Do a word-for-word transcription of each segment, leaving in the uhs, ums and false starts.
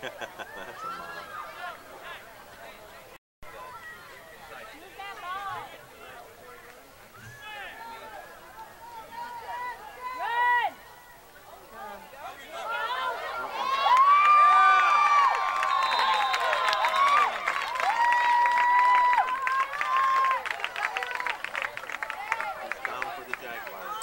That's a mom. It's down for the Jaguars.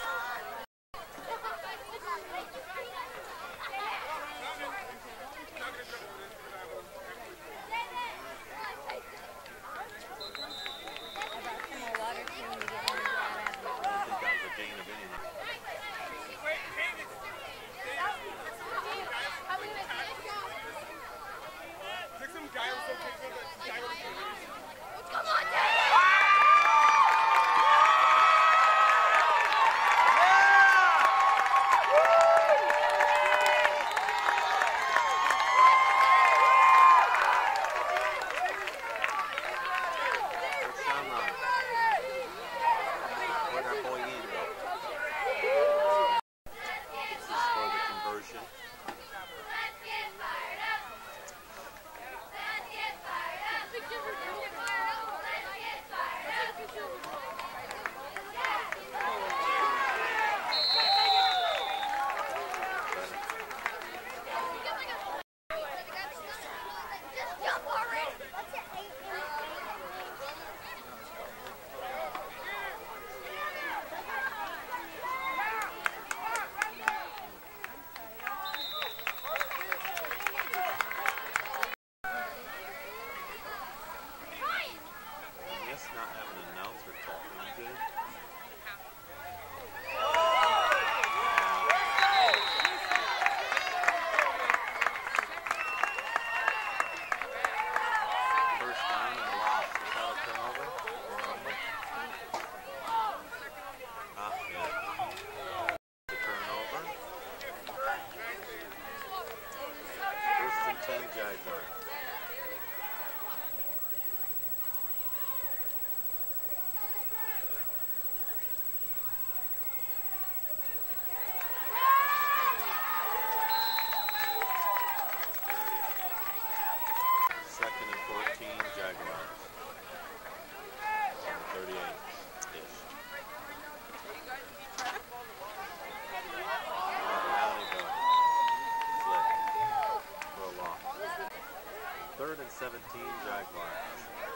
Third and seventeen, Jaguars.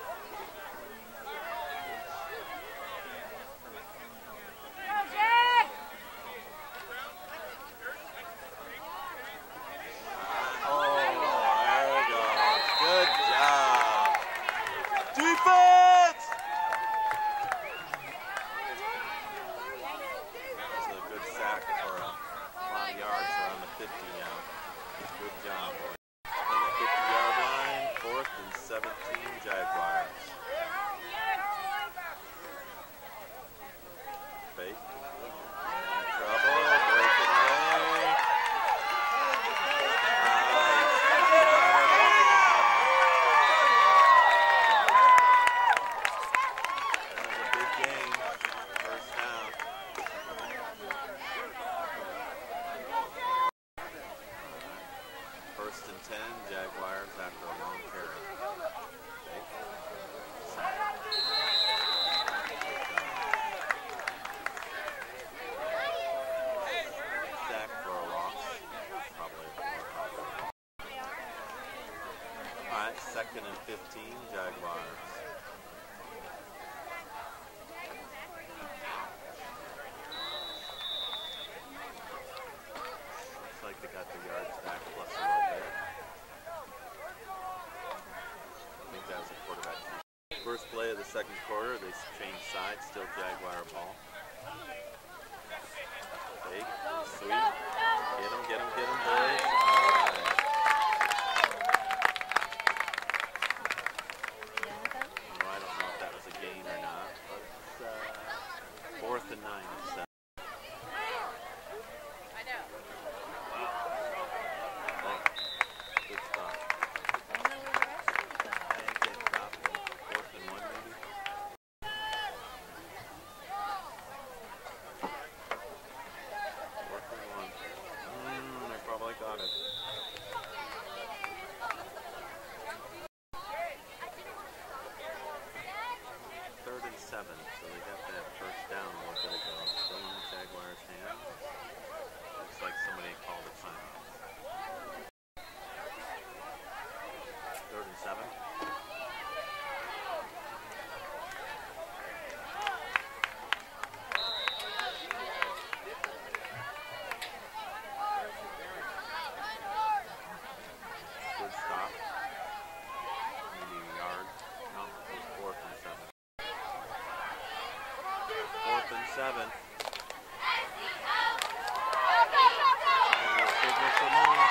Oh, there we go. Good job. Defense! That was a good sack for a lot of yards around the fifty now. Good job, boy. Fourth and seventeen, Jaguars. Fake. Trouble. Breaking away. That was a big game. First down. First and ten, Jaguars after a long carry. Sack for a loss. Probably more. Alright, second and fifteen, Jaguars. Looks like they got the yards back plus a little bit. I think that was a quarterback. First play of the second quarter, they changed sides, still Jaguar ball. Fake, sweep, get him, get him, get him, boys. All right. Well, I don't know if that was a gain or not, but it's uh, fourth and nine. So. Good stop. Got it. seven, so they got that first down a little bit ago. Still in the Jaguars' hands. Looks like somebody called a timeout. Third and seven. Good stop. Maybe a yard. No, it was fourth and seven. Fourth and seven. Signal for more.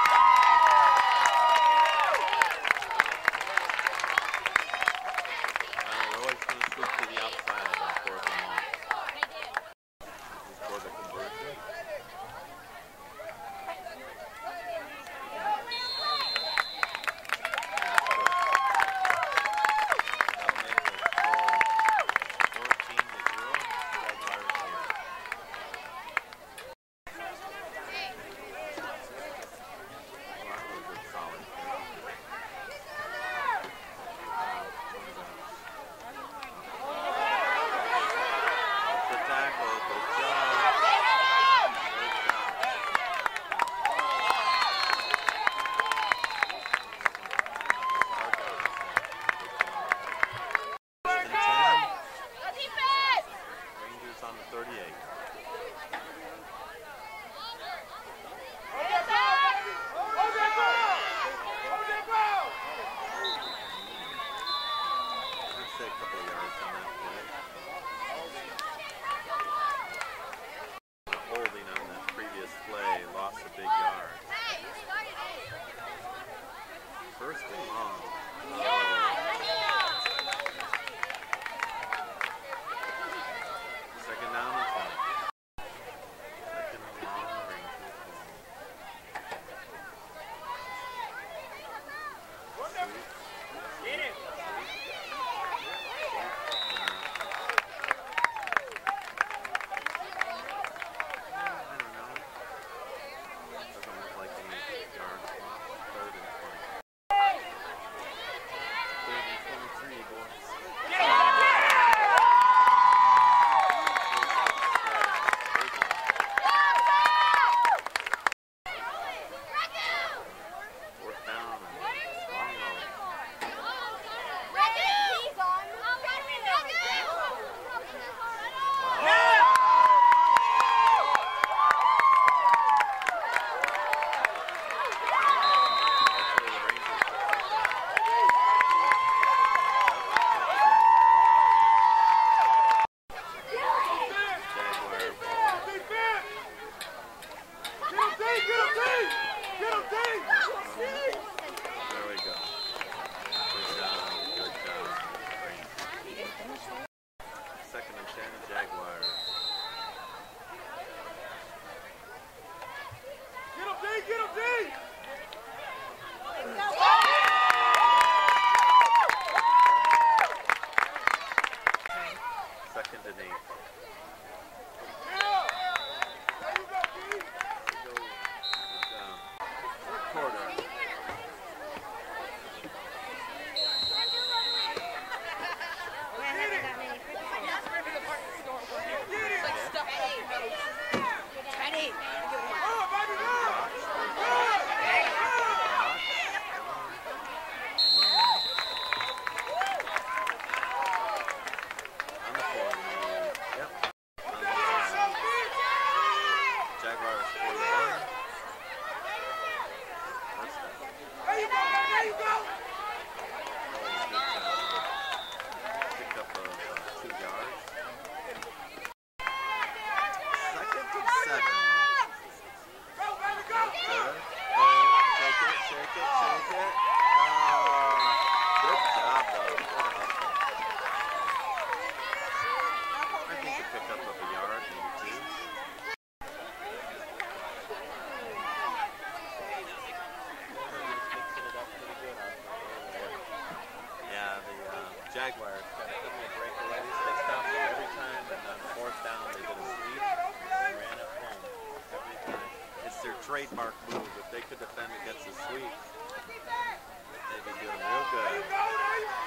Jaguars got a couple of breakaways. They stopped them every time, and on fourth down they did a sweep and ran up home every time. It's their trademark move. If they could defend against a sweep, they'd be doing real good.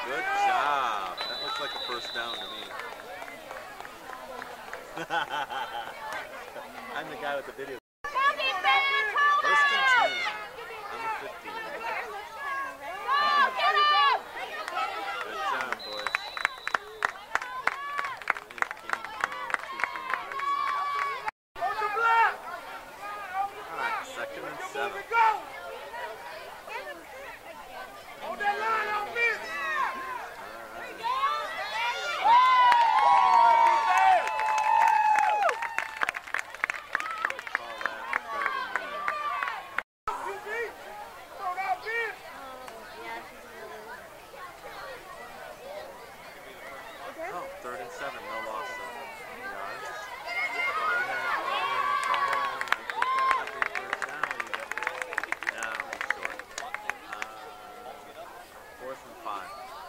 Good job. That looks like a first down to me. I'm the guy with the video. First and ten. On the fifteen. Good job, boys. All right, second and seven. On that line, on this. Oh, third and seven, no loss of yards. Now, short. Uh, fourth and five.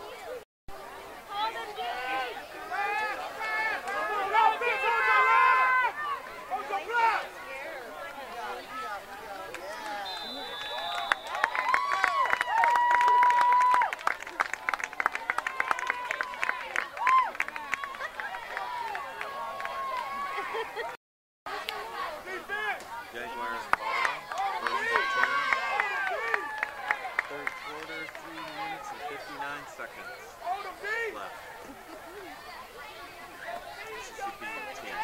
Jaguars ball. First and ten. Third quarter, three minutes and fifty-nine seconds left. Mississippi team.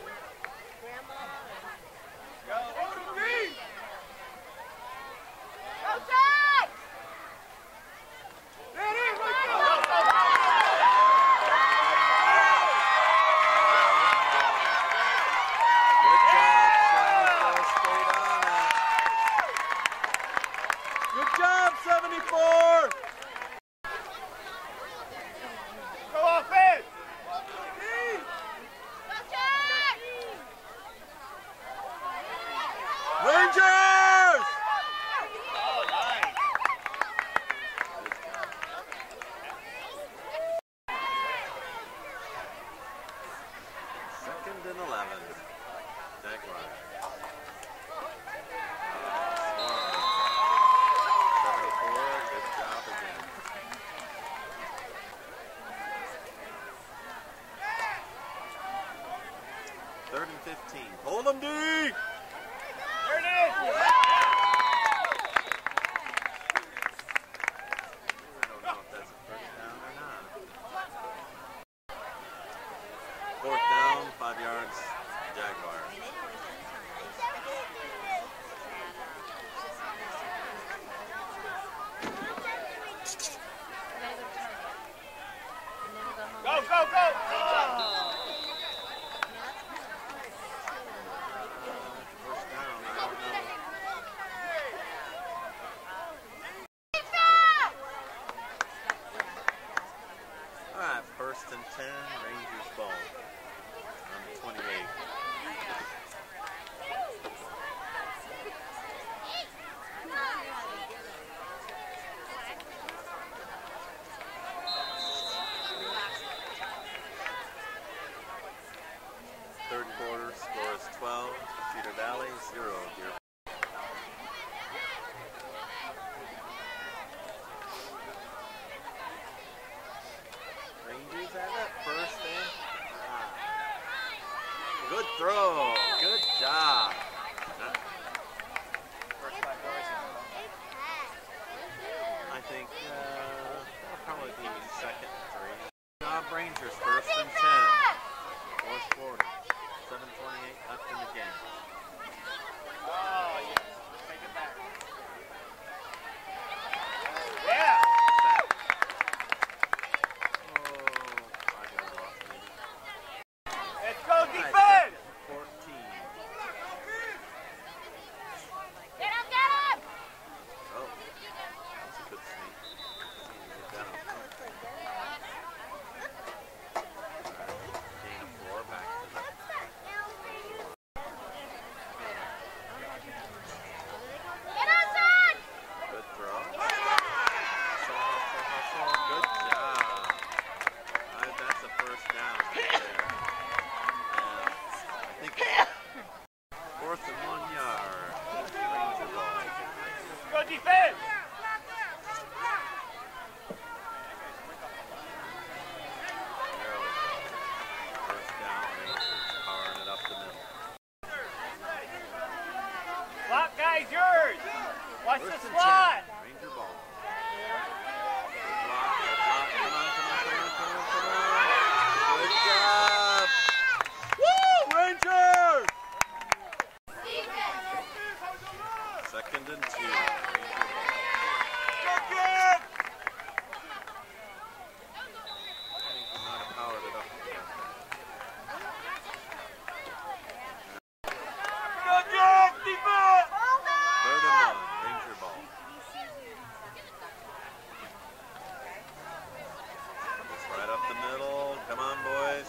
Good job, seventy-four! Go offense! Rangers! Oh, nice. Second and eleven. Jaguars. seventy-four, good job again. Third and fifteen. Hold them deep! There it is! I don't know if that's a first down or not. Fourth down, five yards, Jaguars. Go, go, go! Oh. First down, I don't know. All right, first and ten, Rangers ball. On the twenty-eight. Third quarter, score is twelve. Cedar Valley, zero. Deer. Rangers have it. First and five. Good throw. Good job. I think uh, that'll probably be second and three. Good job, Rangers. First and ten. Fourth quarter. seven twenty-eight left in the game. Oh, yeah. Take it back. Yeah! Oh, I got lost maybe. Let's go All right, defense! second and fourteen. Watch First the and slot. ten. Ranger ball. Good block, good block. Come on, come on, come on, come on, come on. Good job. Woo, Rangers! Second and two. Ranger ball. Second! He might have powered it up. Good job, defense! Third and one, Ranger ball. Just right up the middle. Come on, boys.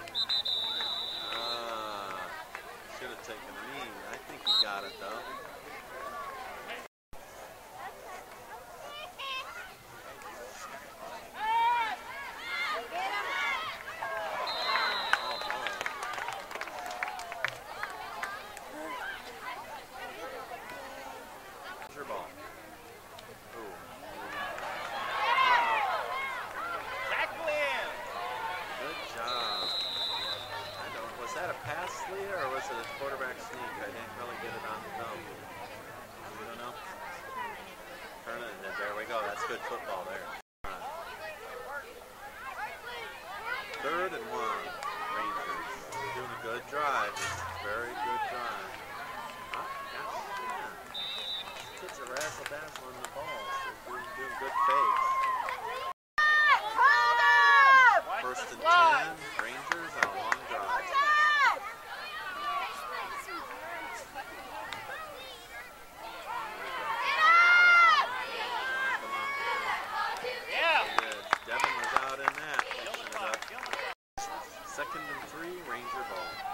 Ah, should have taken a knee. I think he got it, though. Ball. Ooh. Tackle him. Good job. I don't. Was that a pass, Leah, or was it a quarterback sneak? I didn't really get it on the film. We don't know. Turn it. There we go. That's good football there. Third and one. Rangers doing a good drive. Very good drive. Huh? Yeah. Kids are razzle-dazzling the ball, so doing, doing good fakes. First and ten, Rangers on a long drive. Yeah. Good. Devin was out in that. Second and three, Ranger ball.